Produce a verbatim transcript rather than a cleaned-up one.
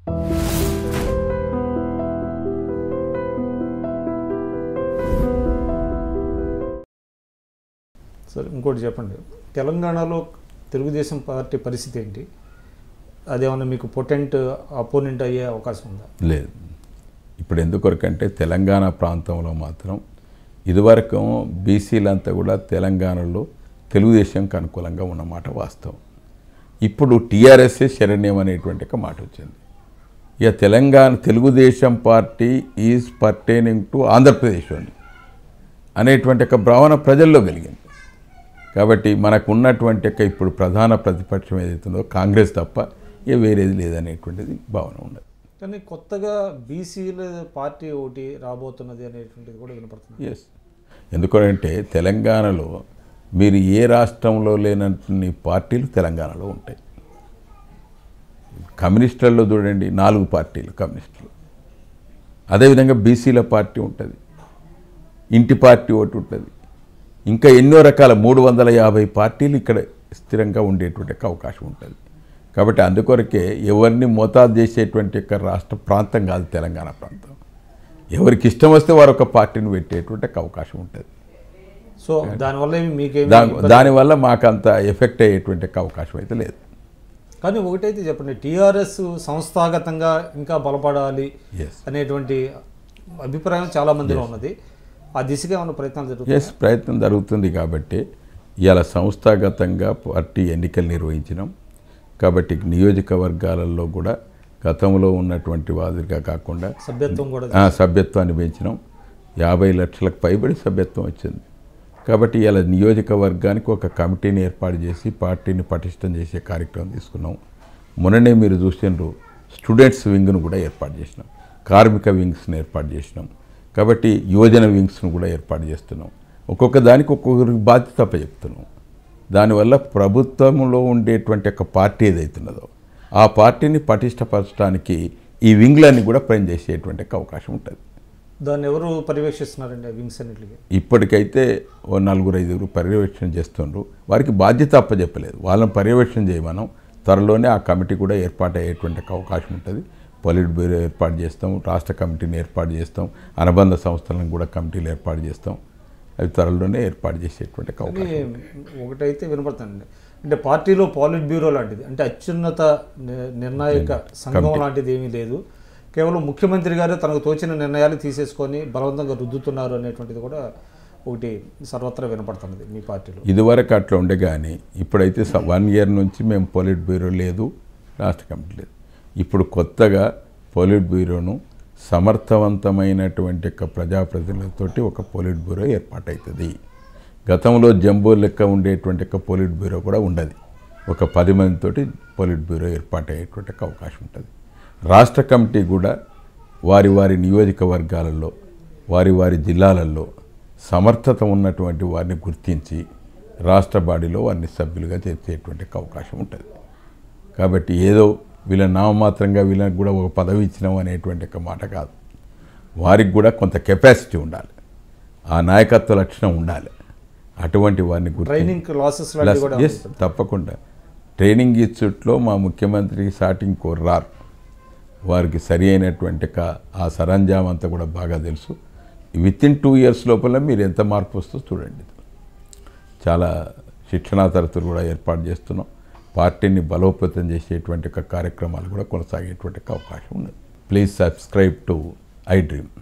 సరే, ఇంకోటి చెప్పండి, తెలంగాణలో తెలుగుదేశం పార్టీ పరిస్థితి ఏంటి? అదేమన్నా మీకు పొటెంట్ అపోనెంట్ అయ్యే అవకాశం ఉందా? లేదు. ఇప్పుడు ఎందుకొరకంటే తెలంగాణ ప్రాంతంలో మాత్రం ఇదివరకు బీసీలంతా కూడా తెలంగాణలో తెలుగుదేశంకి అనుకూలంగా ఉన్నమాట వాస్తవం. ఇప్పుడు టీఆర్ఎస్ఏ శరణ్యం అనేటువంటి ఒక మాట వచ్చింది. ఇక Telangana Telugu Desam party is pertaining to Andhra Pradesh అండి అనేటువంటి ఒక భావన ప్రజల్లో కలిగింది. కాబట్టి మనకు ఉన్నటువంటి ఒక ఇప్పుడు ప్రధాన ప్రతిపక్షం ఏదైతుందో కాంగ్రెస్ తప్ప ఏ వేరేది లేదనేటువంటిది భావన ఉండదు. కానీ కొత్తగా బీసీల పార్టీ ఒకటి రాబోతున్నది అనేటువంటిది కూడా వినపడుతుంది. ఎస్, ఎందుకంటే తెలంగాణలో మీరు ఏ రాష్ట్రంలో లేనన్ని పార్టీలు తెలంగాణలో ఉంటాయి. కమ్యూనిస్టులలో చూడండి, నాలుగు పార్టీలు కమ్యూనిస్టులు. అదేవిధంగా బీసీల పార్టీ ఉంటుంది, ఇంటి పార్టీ ఒకటి ఉంటుంది, ఇంకా ఎన్నో రకాల మూడు వందల యాభై పార్టీలు ఇక్కడ స్థిరంగా ఉండేటువంటి అవకాశం ఉంటుంది. కాబట్టి అందుకొరకే ఎవరిని మోతాదు చేసేటువంటి యొక్క రాష్ట్ర ప్రాంతం కాదు తెలంగాణ ప్రాంతం. ఎవరికి ఇష్టం వస్తే వారు ఒక పార్టీని పెట్టేటువంటి అవకాశం ఉంటుంది. సో దానివల్ల మీకేమి దానివల్ల మాకు అంత ఎఫెక్ట్ అయ్యేటువంటి అవకాశం అయితే లేదు. కానీ ఒకటైతే చెప్పండి, టీఆర్ఎస్ సంస్థాగతంగా ఇంకా బలపడాలి అనేటువంటి అభిప్రాయం చాలా మందిలో ఉన్నది. ఆ దిశగా ఏమైనా ప్రయత్నాలు జరుగుతాయి? ఎస్, ప్రయత్నం జరుగుతుంది. కాబట్టి ఇవాళ సంస్థాగతంగా పార్టీ ఎన్నికలు నిర్వహించినాం. కాబట్టి నియోజకవర్గాలలో కూడా గతంలో ఉన్నటువంటి వాదిగా కాకుండా సభ్యత్వం కూడా సభ్యత్వాన్ని పెంచినాం. యాభై లక్షలకు పైబడి సభ్యత్వం వచ్చింది. కాబట్టి ఇలా నియోజకవర్గానికి ఒక కమిటీని ఏర్పాటు చేసి పార్టీని పటిష్టం చేసే కార్యక్రమం తీసుకున్నాం. మొన్ననే మీరు చూసినారు, స్టూడెంట్స్ వింగ్ను కూడా ఏర్పాటు చేసినాం, కార్మిక వింగ్స్ని ఏర్పాటు చేసినాం. కాబట్టి యువజన వింగ్స్ను కూడా ఏర్పాటు చేస్తున్నాం. ఒక్కొక్క దానికి ఒక్కొక్కరికి బాధ్యత చెప్తున్నాం. దానివల్ల ప్రభుత్వంలో ఉండేటువంటి ఒక పార్టీ ఏదైతున్నదో ఆ పార్టీని పటిష్టపరచడానికి ఈ వింగ్లన్నీ కూడా పనిచేసేటువంటి అవకాశం ఉంటుంది. దాన్ని ఎవరు పర్యవేక్షిస్తున్నారండి వింగ్స్ అన్నిటికీ? ఇప్పటికైతే ఓ నలుగురు ఐదుగురు పర్యవేక్షణ చేస్తుండ్రు. వారికి బాధ్యత అప్పచెప్పలేదు, వాళ్ళని పర్యవేక్షణ చేయమనం. త్వరలోనే ఆ కమిటీ కూడా ఏర్పాటు అయ్యేటువంటి అవకాశం ఉంటుంది. పొలిట్ బ్యూరో ఏర్పాటు చేస్తాం, రాష్ట్ర కమిటీని ఏర్పాటు చేస్తాం, అనుబంధ సంస్థలను కూడా కమిటీలు ఏర్పాటు చేస్తాం. అవి త్వరలోనే ఏర్పాటు చేసేటువంటి అవకాశం. ఒకటైతే వినపడుతుంది, అంటే పార్టీలో పాలిట్ బ్యూరో లాంటిది, అంటే అత్యున్నత నిర్ణాయక సంఘం లాంటిది ఏమీ లేదు. కేవలం ముఖ్యమంత్రి గారు తనకు తోచిన నిర్ణయాలు తీసేసుకొని బలవంతంగా రుద్దుతున్నారు అనేటువంటిది కూడా ఒకటి సర్వత్రా వినపడుతున్నది మీ పార్టీలో. ఇదివరకు అట్లా ఉండే, కానీ ఇప్పుడైతే వన్ ఇయర్ నుంచి మేము పొలిట్ బ్యూరో లేదు, రాష్ట్ర కమిటీ లేదు. ఇప్పుడు కొత్తగా పొలిట్ బ్యూరోను సమర్థవంతమైనటువంటి ఒక ప్రజాప్రతినిధులతోటి ఒక పొలిట్ బ్యూరో ఏర్పాటవుతుంది. గతంలో జంబో లెక్క ఉండేటువంటి ఒక పొలిట్ బ్యూరో కూడా ఉండదు. ఒక పది మందితోటి పొలిట్ బ్యూరో ఏర్పాటయ్యేటువంటి అవకాశం ఉంటుంది. రాష్ట్ర కమిటీ కూడా వారి వారి నియోజకవర్గాలలో వారి వారి జిల్లాలలో సమర్థత ఉన్నటువంటి వారిని గుర్తించి రాష్ట్ర బాడీలో వారిని సభ్యులుగా చేర్చేటువంటి అవకాశం ఉంటుంది. కాబట్టి ఏదో వీళ్ళ నామమాత్రంగా వీళ్ళకి కూడా ఒక పదవి ఇచ్చినాం అనేటువంటి ఒక మాట కాదు. వారికి కూడా కొంత కెపాసిటీ ఉండాలి, ఆ నాయకత్వ లక్షణం ఉండాలి. అటువంటి వారిని గుర్తించి ఎస్ తప్పకుండా ట్రైనింగ్ ఇచ్చుట్లో మా ముఖ్యమంత్రికి సాటింగ్ కోర్రారు. వారికి సరి అయినటువంటి ఆ సరంజాం అంతా కూడా బాగా తెలుసు. విత్ ఇన్ టూ ఇయర్స్ లోపల మీరు ఎంత మార్పు వస్తుందో చూడండి. చాలా శిక్షణా తరగతులు కూడా ఏర్పాటు చేస్తున్నాం. పార్టీని బలోపేతం చేసేటువంటి కార్యక్రమాలు కూడా కొనసాగేటువంటి అవకాశం ఉన్నది. Please subscribe to I dream.